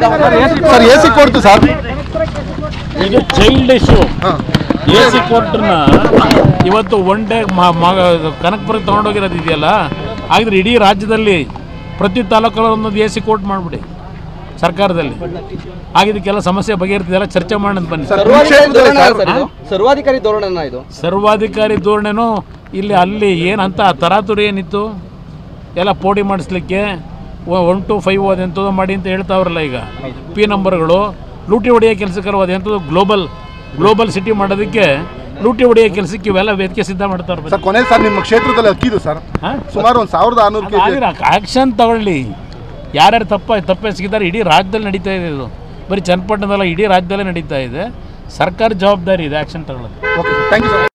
Sir A C court sir ಇದು child issue. A C ಕೋರ್ಟ್ನ ಇವತ್ತು ಒನ್ ಡೇ ಕನಕಪುರಕ್ಕೆ ತೊಗೊಂಡೋಗಿರೋದು ಇದೆಯಲ್ಲ, ಹಾಗಿದ್ರೆ ಇಡೀ ರಾಜ್ಯದಲ್ಲಿ ಪ್ರತಿ ತಾಲೂಕಲ್ಲಿ ಒಂದೊಂದು ಎ ಸಿ ಕೋರ್ಟ್ ಮಾಡಿಬಿಡಿ ಸರ್ಕಾರದಲ್ಲಿ. ಆಗಿದ್ದಕ್ಕೆಲ್ಲ ಸಮಸ್ಯೆ ಬಗೆಹರಿತಿದೆಲ್ಲ ಚರ್ಚೆ ಮಾಡೋಣ ಬನ್ನಿ. ಸರ್ವಾಧಿಕಾರಿ ಧೋರಣೆನ ಇದು? ಸರ್ವಾಧಿಕಾರಿ ಧೋರಣೆನೂ ಇಲ್ಲಿ ಅಲ್ಲಿ ಏನಂತ ತರಾತುರಿ ಏನಿತ್ತು ಎಲ್ಲ ಪೋಡಿ ಮಾಡಿಸ್ಲಿಕ್ಕೆ 1 to 5 ಅದೆಂಥದ್ದು ಮಾಡಿ ಅಂತ ಹೇಳ್ತಾವ್ರಲ್ಲ. ಈಗ ಪಿ ನಂಬರ್ಗಳು ಲೂಟಿ ಹೊಡೆಯೋ ಕೆಲಸಕ್ಕಲ್ಲ, ಅದೆಂಥದ್ದು ಗ್ಲೋಬಲ್ ಸಿಟಿ ಮಾಡೋದಕ್ಕೆ ಲೂಟಿ ಹೊಡೆಯೋ ಕೆಲಸಕ್ಕೆ ಇವೆಲ್ಲ ವೇದಿಕೆ ಸಿದ್ಧ ಮಾಡ್ತಾರೆ. ಸರ್ ಕೊನೆ ಸರ್ ನಿಮ್ಮ ಕ್ಷೇತ್ರದಲ್ಲಿ ಅಕ್ಕಿದು ಸರ್ ಸುಮಾರು 1600 kg ಆ್ಯಕ್ಷನ್ ತಗೊಳ್ಳಿ. ಯಾರ್ಯಾರು ತಪ್ಪೆಸಗಿದ್ದಾರೆ ಇಡೀ ರಾಜ್ಯದಲ್ಲಿ ನಡೀತಾ ಇದೆ. ಇದು ಬರೀ ಚನ್ನಪಟ್ಟಣದಲ್ಲ, ಇಡೀ ರಾಜ್ಯದಲ್ಲೇ ನಡೀತಾ ಇದೆ. ಸರ್ಕಾರ ಜವಾಬ್ದಾರಿ ಇದೆ ಆ್ಯಕ್ಷನ್ ತಗೊಳ್ಳೋದು. Okay thank you sir.